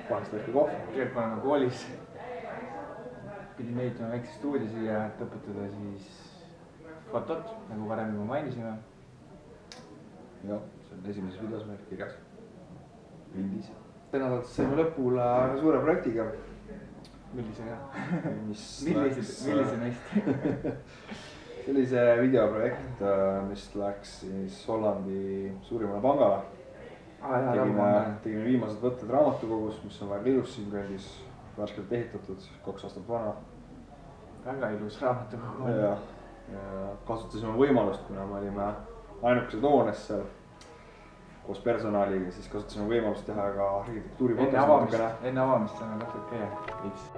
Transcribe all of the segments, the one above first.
vahest väike kohv. Tegelikult ma olen koolis. Pidin ehitama väikse stuudio siia, et õpetada siis fotot, nagu varem juba mainisime. Jah, see on esimeses videos meil kirjas. Pildis. Täna saime lõpule suure projektiga. Millisega? Millise neist? Sellise videoprojekt, mis läks siis Hollandi suurimale pangale. Tegime viimased võtted raamatukogus, mis on väga ilus siin kõndis, värskelt ehitatud, 2 aastat vana. Väga ilus raamatukogu. Ja kasutasime võimalust, kuna me olime ainukesed hoones seal koos personaliga, siis kasutasime võimalust teha ka arhitektuurifotos. Enne avamist saame katsunud käia veits.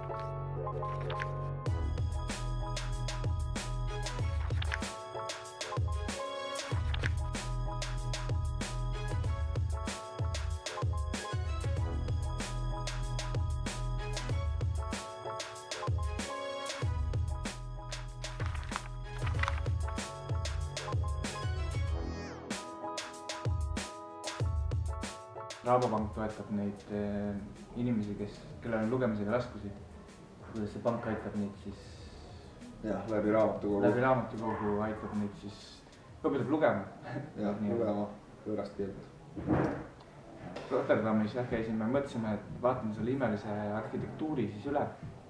Raabopank toetab neid inimesi, kellel on lugemisega raskusi. Kuidas see pank aitab neid siis? Jah, läbi raamatukogu. Läbi raamatukogu aitab neid siis, õpetab lugema. Jah, lugema võõrast keelt. Rotterdamis käisime, mõtlesime, et vaatame selle imelise arhitektuuri siis üle.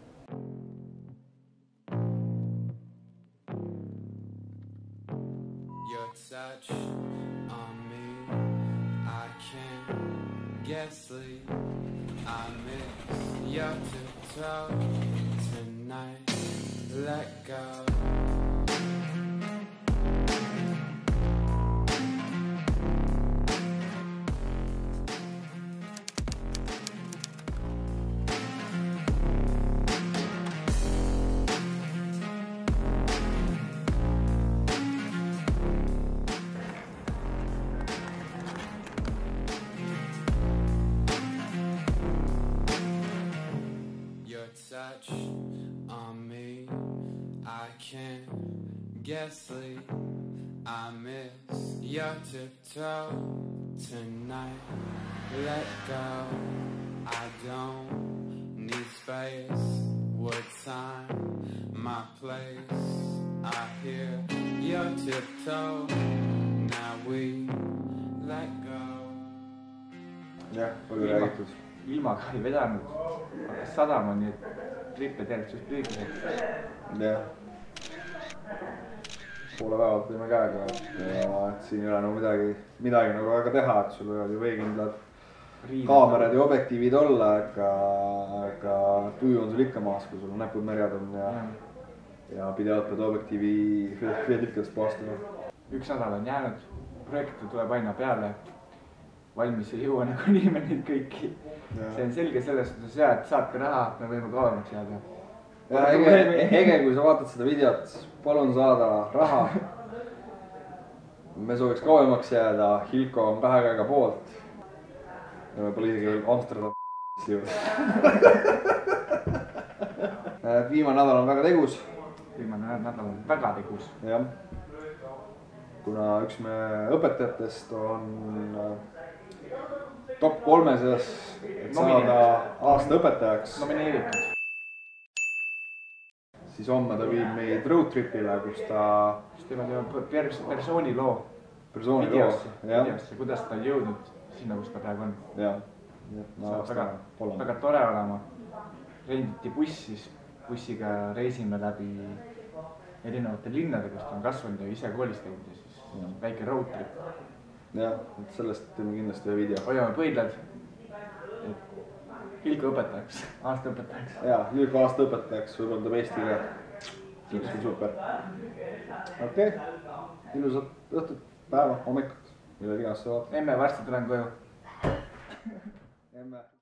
Your touch on me, I can't get sleep. I miss your tiptoe tonight. Let go. Touch on me, I can't get sleep. I miss your tiptoe tonight. Let go. I don't need space. What time? My place. I hear your tiptoe. Now we let go. Jah, palju räägitud. Ilmaga ei vedanud, hakkas sadama, nii et trippe tegelikult suht lühikeseks. Jah. Poole päevalt võime käega, et siin ei ole nagu midagi nagu väga teha, et sul võivad ju veekindlad kaamerad ja objektiivid olla, aga tuju on sul ikka maas, kui sul näpud märjad on ja pidevalt pead objektiivi veedikadest paastama. 1 nädal on jäänud, projekte tuleb aina peale. Valmis ei jõua nagu niime neid kõiki. See on selge selles, kui sa saadki raha, me võime kauemaks jääda. Ege, kui sa vaatad seda videot, palun saada raha. Me sooviks kauemaks jääda, Hilko on 2 käega poolt. Ja võib-olla isegi veel Amsterdam Viimane nädal on väga tegus. Viimane nädal on väga tegus. Jah. Kuna üks me õpetajatest on top 3 seas, et saada aasta õpetajaks. Nomineeritud. Siis homme ta viib meid roadtripile, kus ta... teevad persooniloo. Persooniloo, jah. Kuidas ta on jõudnud sinna, kus ta praegu on. Jah. Väga tore olema. Renditi bussiga reisime läbi erinevate linnade, kus ta on kasvanud ja ise koolis käinud ja siis väike roadtrip. Jah, sellest teeme kindlasti ühe video. Hoiame põidlad, et Hilko õpetajaks, aasta õpetajaks. Jaa, Hilko aasta õpetajaks, võib-olla ta Eesti ka. See on super. Okei, ilusat õhtut, päeva, hommikut, mille iganes sa vaatad. Emme, varsti tulen koju. Emme.